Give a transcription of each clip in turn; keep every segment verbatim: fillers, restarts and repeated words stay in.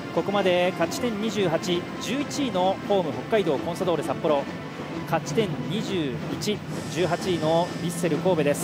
ここまで勝ち点にじゅうはち、じゅういちいのホーム北海道コンサドーレ札幌、勝ち点にじゅういち、じゅうはちいのヴィッセル神戸です。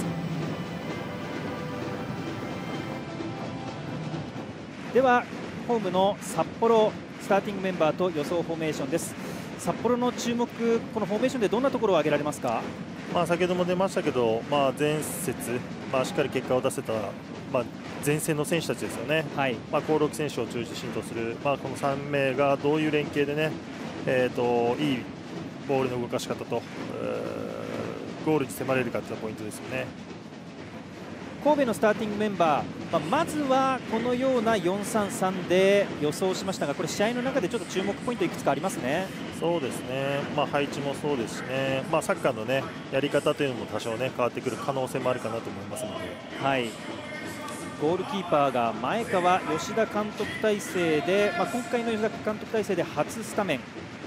ではホームの札幌スターティングメンバーと予想フォーメーションです。札幌の注目、このフォーメーションでどんなところを挙げられますか？ まあ先ほども出ましたけど、まあ、前節、まあ、しっかり結果を出せた、まあ、前線の選手たちですよね、はい、まあ、興梠選手を中心とする、まあ、このさん名がどういう連携でね、えー、といいボールの動かし方と、ゴールに迫れるかというポイントですよね。 神戸のスターティングメンバー、まあ、まずはこのようなよんさんさんで予想しましたが、これ試合の中でちょっと注目ポイントいくつかありますね。 そうですね、まあ、配置もそうですしね、まあ、サッカーの、ね、やり方というのも多少、ね、変わってくる可能性もあるかなと思いますので、 はい、ゴールキーパーが前川吉田監督体制で、まあ、今回の吉田監督体制で初スタメン、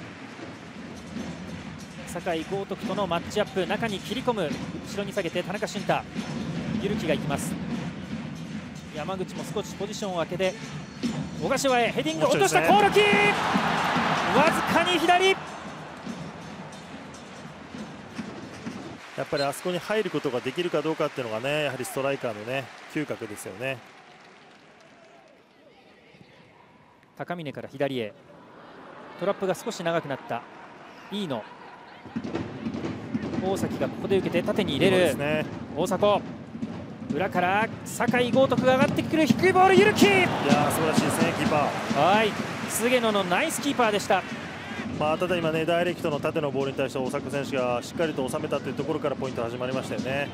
酒井豪徳とのマッチアップ、中に切り込む、後ろに下げて田中俊太、ゆるきがいきます。山口も少しポジションを空けて小柏へヘディング落とした興梠、わずかに左。 やっぱりあそこに入ることができるかどうかっていうのがね、やはりストライカーのね嗅覚ですよね。 高峰から左へ、トラップが少し長くなった飯野、大崎がここで受けて縦に入れる、ね、大迫、裏から酒井豪徳が上がってくる、低いボール、ゆるき、いやー素晴らしいですね、キーパー。 はい、菅野のナイスキーパーでした。 まあ、ただ今ね、ダイレクトの縦のボールに対して大迫選手がしっかりと収めたというところからポイント始まりましたよね。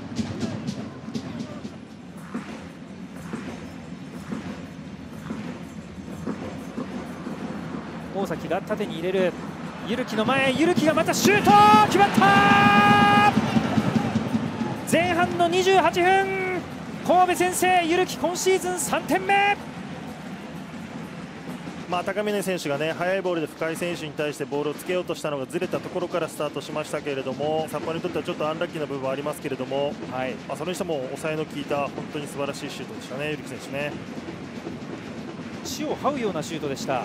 大崎が縦に入れる、ゆるきの前、ゆるきがまたシュート決まった。前半のにじゅうはちふん、神戸先制、ゆるき今シーズンさんてんめ。 まあ、高峰選手がね速いボールで深井選手に対してボールをつけようとしたのがずれたところからスタートしましたけれども、札幌にとってはちょっとアンラッキーな部分はありますけれども、はい、まあそれにしても抑えの効いた本当に素晴らしいシュートでしたね、ゆるき選手ね。 地を這うようなシュートでした。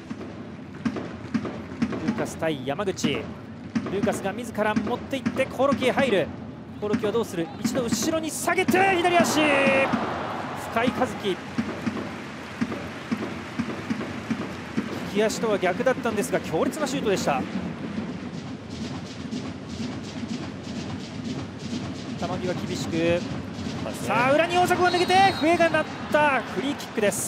ルーカス対山口、ルーカスが自ら持っていって興梠へ入る、興梠はどうする、一度後ろに下げて左足、深井一希、利き足とは逆だったんですが強烈なシュートでした。球際厳しく、ね、さあ裏に大迫が抜けて笛が鳴ったフリーキックです。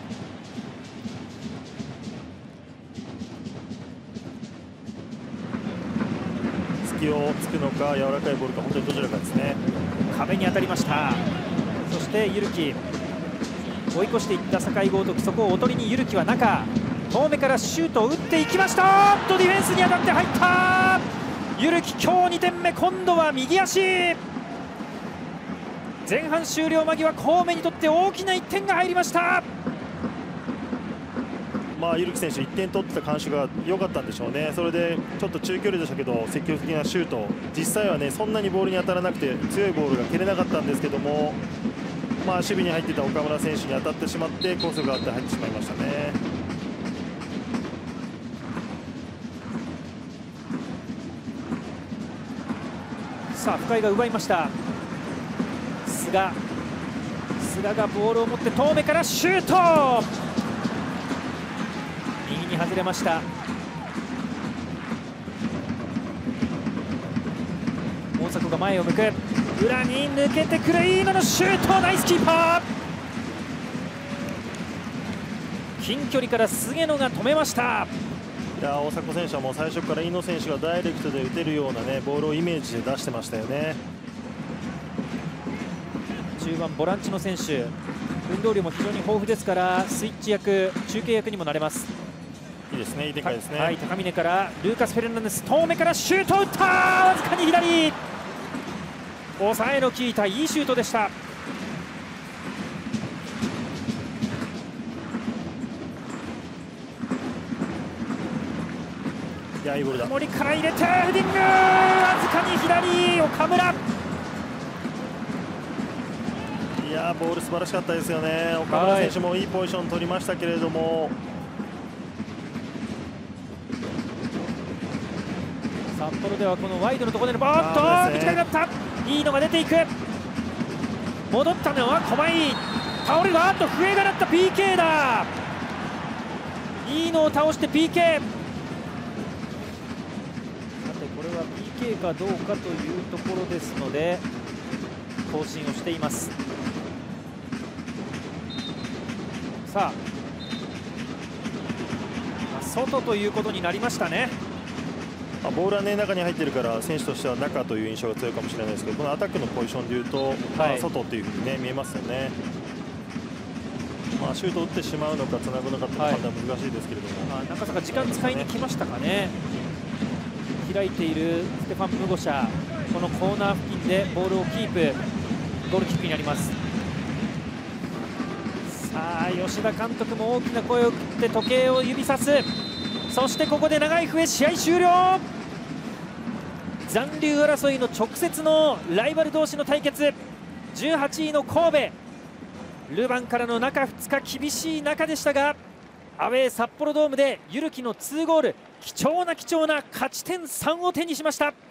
隙をつくのか柔らかいボールか、本当にどちらかですね。 壁に当たりました。そしてゆるき、追い越していった酒井豪徳、そこをおとりにゆるきは中、遠目からシュートを打っていきました。とディフェンスに当たって入った。ゆるき今日にてんめ、今度は右足。前半終了間際、神戸にとって大きないってんが入りました。 まあ、ゆるき選手いってん取ってた感触が良かったんでしょうね。それでちょっと中距離でしたけど積極的なシュート、実際はねそんなにボールに当たらなくて強いボールが蹴れなかったんですけども、まあ、守備に入っていた岡村選手に当たってしまってコースがあって入ってしまいましたね。 さあ深井が奪いました。菅菅がボールを持って遠目からシュート、右に外れました。大迫が前を向く、裏に抜けてくる飯野のシュート、ナイスキーパー、近距離から菅野が止めました。 いや大迫選手はもう最初から飯野選手がダイレクトで打てるような、ね、ボールをイメージで出してましたよね。 中盤ボランチの選手、運動量も非常に豊富ですからスイッチ役、中継役にもなれます。 いいですね、いい展開ですね。 はい、高峰からルーカス・フェルナンデス、遠目からシュートを打った、わずかに左、抑えの効いたいいシュートでした。 いやいいボールだ。 森から入れてヘディング、わずかに左、岡村、 いいやボール素晴らしかったですよね。岡村選手もいいポジション取りましたけれども、 札幌ではこのワイドのところでのバーッと短かった、いいのが出ていく、戻ったのは駒井、倒れる、あっと笛が鳴った、 ピーケー だ、いいのを倒して ピーケー、 さてこれは ピーケー かどうかというところですので更新をしています。さあ、外ということになりましたね。 ボールは、ね、中に入っているから選手としては中という印象が強いかもしれないですけど、このアタックのポジションでいうと、はい、まあ、外というふうに、ね、見えますよね。まあ、シュートを打ってしまうのかつなぐのかという判断は難しいですけれども、 はい、中坂時間使いに来ましたかね。開いているステファン・ムゴシャ、このコーナー付近でボールをキープ、ゴールキックになります。さあ吉田監督も大きな声を送って時計を指さす、そしてここで長い笛、試合終了。残留争いの直接のライバル同士の対決、じゅうはちいの神戸、ルヴァンからの中ふつか厳しい中でしたが、アウェー札幌ドームでゆるきのにゴール、貴重な貴重な勝ち点さんを手にしました。